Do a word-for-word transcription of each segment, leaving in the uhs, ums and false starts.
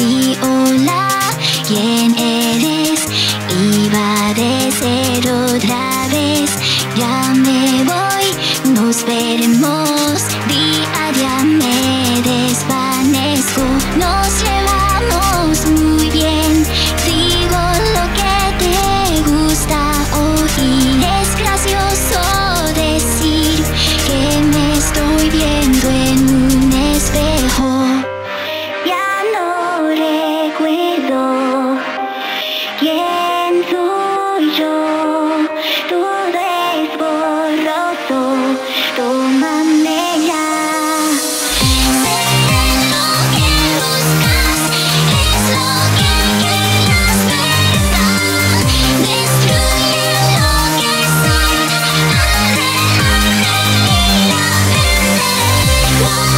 Di hola, ¿quién eres? Iba a decir otra vez, ya me voy, nos veremos. Día a día me desvanezco, nos llevamos muy bien. Digo lo que te gusta oír, es gracioso decir que me estoy viendo en un espejo. Ya no recuerdo quién soy yo, todo es borroso, tómame ya. Sé lo que buscas, es lo que querías pensar. Destruye lo que soy, alejarte y aprender.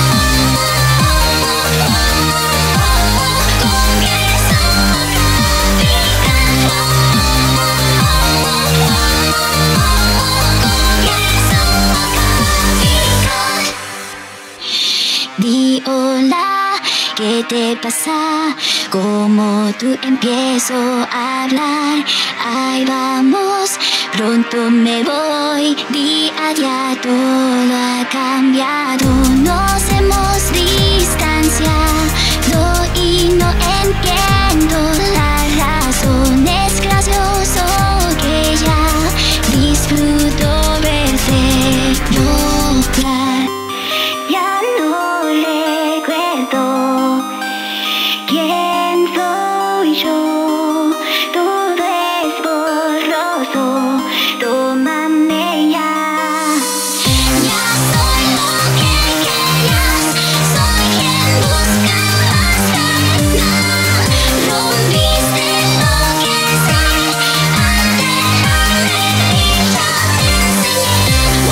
Di hola, ¿qué te pasa? Como tú empiezo a hablar. Ahí vamos, pronto me voy. Día a día todo ha cambiado. Nos hemos distanciado y no entiendo la razón. Es gracioso que ya disfruto verte llorar. Ya no recuerdo quién soy yo, todo es borroso, tómame ya. Ya soy lo que querías, soy quien buscabas verdad. Rompiste lo que sé, al dejarme ir ya te enseñé.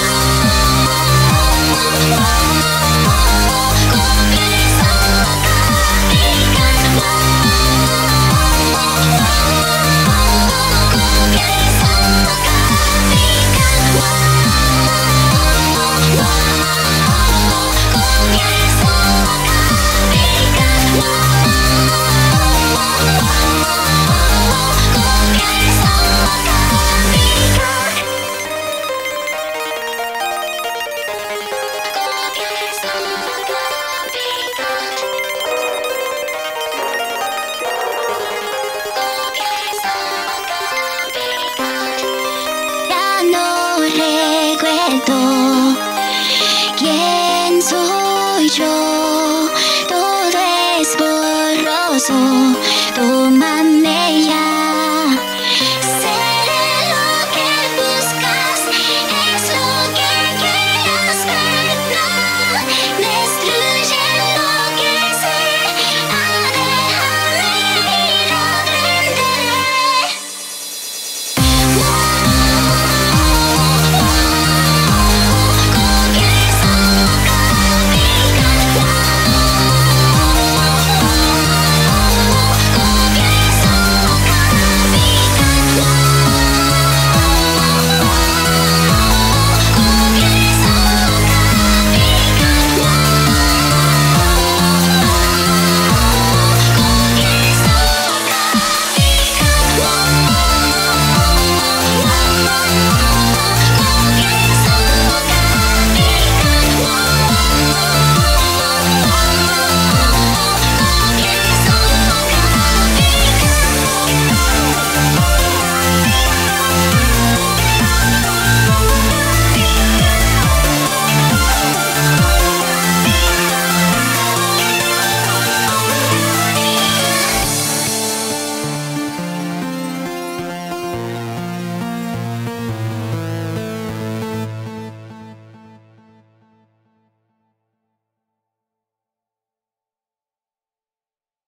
Recuerdo quién soy yo, todo es borroso.